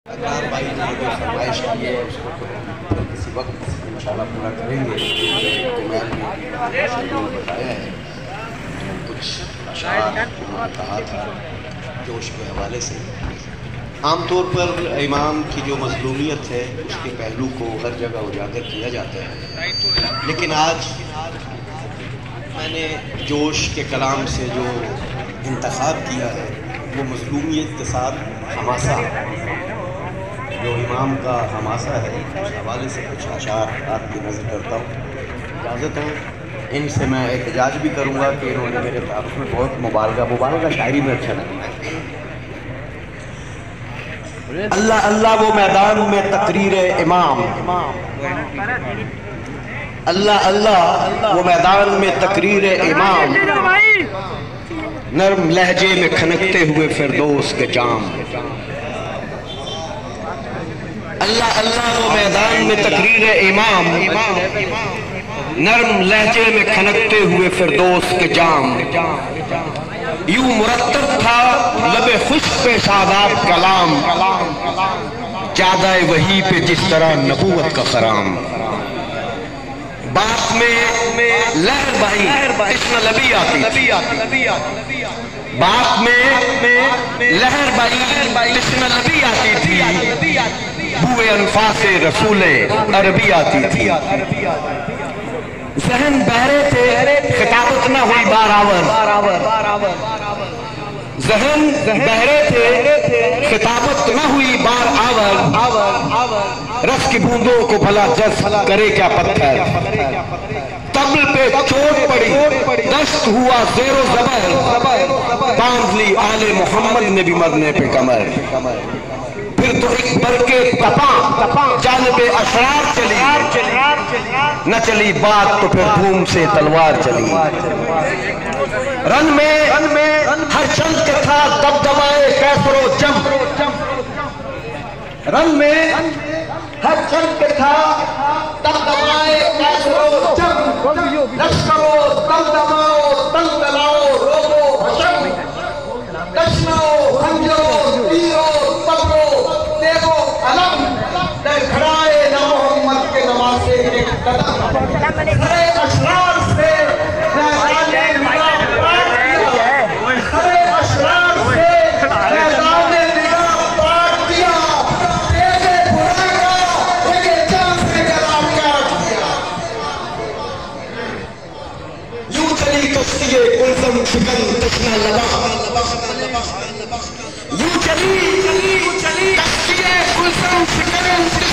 اقرار بھائی نے جو فرمائش کی ہے اس کو کسی وقت انشاءاللہ پورا کریں گے. کمیل نے شیڈول بتایا ہے کچھ اشعار انہوں نے کہا تھا جوش کے حوالے سے. عام طور پر امام کی جو مظلومیت ہے اس کے پہلو کو ہر جگہ اجاگر کیا جاتا ہے، لیکن آج میں نے جوش کے کلام سے جو انتخاب کیا ہے وہ مظلومیت کے ساتھ حماسہ، جو امام کا حماسہ ہے اس حوالے سے کچھ اشعار آپ کی نظر کرتا ہوں. اجازت ہے ان سے میں احتجاج بھی کروں گا کہ انہوں نے میرے تعارف میں بہت مبالغہ شاعری میں اچھا لگتا ہے. اللہ اللہ وہ میدان میں تقریر امام، اللہ اللہ وہ میدان میں تقریر امام، نرم لہجے میں کھنکتے ہوئے فردوس کے جام. اللہ اللہ وہ میدان میں تقریر امام، نرم لہجے میں کھنکتے ہوئے فردوس کے جام. یوں مرتب تھا لب خشک پہ شاداب کلام، جادہ وحی پہ جس طرح نبوت کا خرام. بات میں لہر بھائی تشنہ لبی آتی تھی، بات میں لہر بھائی تشنہ لبی آتی تھی، بوئے انفاس رسول عربی آتی تھی. ذہن بہرے تھے خطابت نہ ہوئی بار آور، ذہن بہرے تھے خطابت نہ ہوئی بار آور، رس کی بوندوں کو بھلا جس کرے کیا پتھر. طبل پہ چوٹ پڑی دست ہوا زیر و زبر، باندھ لی آل محمد نے بھی مرنے پہ کمر. پھر تو ایک برکے تپاں جانب اشرار چلی، نہ چلی بات تو پھر دھوم سے تلوار چلی. رن میں ہر چند کے تھا دبدبائے کیسر و جم، رن میں ہر چند کے تھا دبدبائے کیسر و جم. لشکرو دمدماؤ تنگلاؤ روبو حشم، دشنو خنجرو تیرو تبرو دیگو علم، در کھڑائے نہ محمد کے نواسے ایک قدم. خرے اشرار سے میدان نگاہ پاک دیا، خرے اشرار سے میدان نگاہ پاک دیا، تیرے برائے کا ایک جان سے گلا کاٹ دیا. یوں چلی کشتی کلثم شکن تشنہ لبا، یوں چلی کشتی کلثم شکن